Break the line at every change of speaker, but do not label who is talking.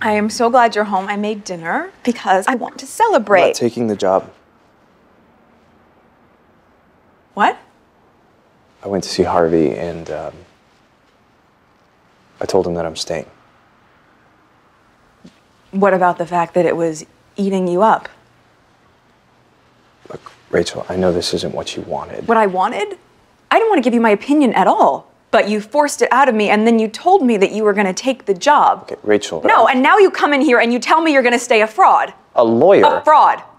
I am so glad you're home. I made dinner because I want to celebrate.
I'm not taking the job.
What?
I went to see Harvey and I told him that I'm staying.
What about the fact that it was eating you up?
Look, Rachel, I know this isn't what you wanted.
What I wanted? I didn't want to give you my opinion at all. But you forced it out of me, and then you told me that you were going to take the job.
Okay, Rachel.
No, and now you come in here and you tell me you're going to stay a fraud.
A lawyer?
A fraud.